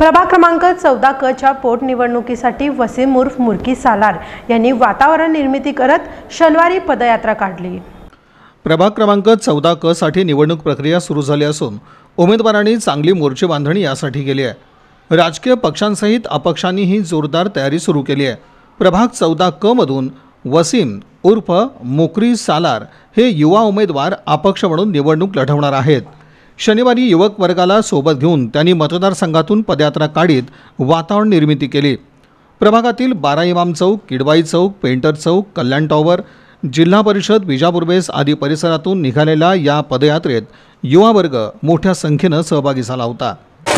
प्रभाग क्रमांक 14 क च्या पोटनिवडणुकीसाठी वसीम उर्फ मुर्की सालार यांनी वातावरण निर्मिती करत शनिवारी पदयात्रा काढली। प्रभाग क्रमांक 14 क साठी निवडणूक प्रक्रिया सुरू झाली असून उमेदवारांनी चांगली मोर्चे बांधणी यासाठी केली आहे। राजकीय पक्षांसहित अपक्षांनी ही जोरदार तयारी सुरू केली आहे। प्रभाग 14 क मधून वसीम उर्फ मुर्की सालार हे युवा उमेदवार अपक्ष म्हणून निवडणूक लढवणार आहेत। शनिवारी युवक वर्गाला सोबत घेऊन त्यांनी मतदारसंघातून पदयात्रा काढीत वातावरण निर्मिती केली। प्रभागातील 12 इमाम चौक, किडवाई चौक, पेंटर चौक, कल्याण टॉवर, जिल्हा परिषद, विजापूर बेस आदी परिसरातून निघालेल्या या पदयात्रेत युवा वर्ग मोठ्या संख्येने सहभागी झाला होता।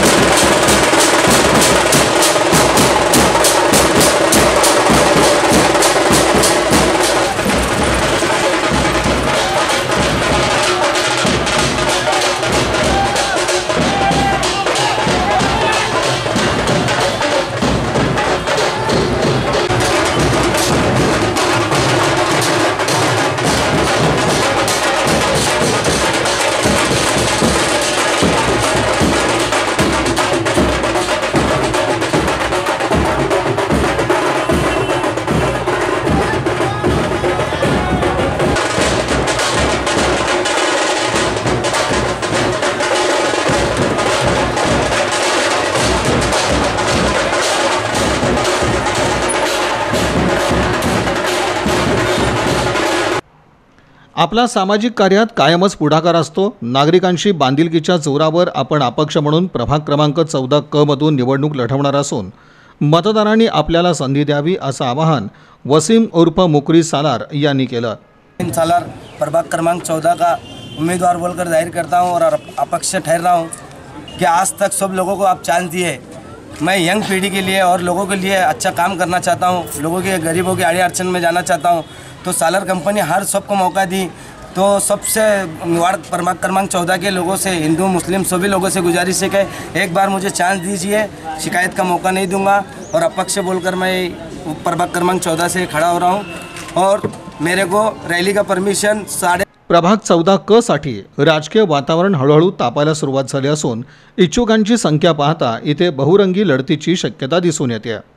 आपला सामाजिक कार्यात कायमच पुढाकार असतो। नागरिकांशी बांधिलकीच्या जोरावर आपण अपक्ष म्हणून प्रभाग क्रमांक 14 क मधून निवडणूक लढवणार असून मतदारांनी आपल्याला संधी द्यावी असं आवाहन वसीम उर्फ मुर्की सालार यांनी केलं। सालार प्रभाग क्रमांक 14 का उम्मीदवार बोलकर जाहिर करता हूं और अपक्ष ठहर रहा हूं कि आज तक सब लोगों को आप चांस दिए। मैं यंग पीढ़ी के लिए और लोगों के लिए अच्छा काम करना चाहता हूं, लोगों के गरीबों के आड़े अड़चन में जाना चाहता हूं। तो सालार कंपनी हर सबको मौका दी। तो सबसे वार्ड प्रभाग क्रमांक 14 के लोगों से, हिंदू मुस्लिम सभी लोगों से गुजारिश है कि एक बार मुझे चांस दीजिए, शिकायत का मौका नहीं दूंगा। और अपक्ष बोलकर मैं प्रभाग क्रमांक 14 से खड़ा हो रहा हूं और मेरे को रैली का परमिशन प्रभाग 14 क साठी राजकीय वातावरण हळूहळू तापायला सुरुवात झाली असून इच्छुकांची संख्या पाहता इथे बहुरंगी लढतीची शक्यता दिसून येते।